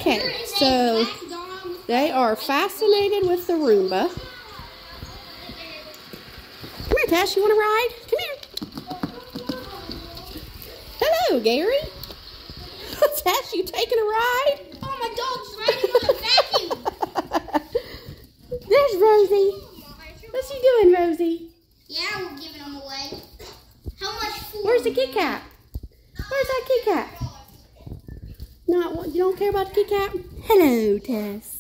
Okay, so they are fascinated with the Roomba. Come here, Tess. You want to ride? Come here. Hello, Gary. Tess, you taking a ride? Oh, my dog's riding on the vacuum. There's Rosie. What's she doing, Rosie? Yeah, we're giving them away. How much food? Where's the Kit Kat? Where's that Kit Kat? No, you don't care about the Kit Kat? Hello, Tess.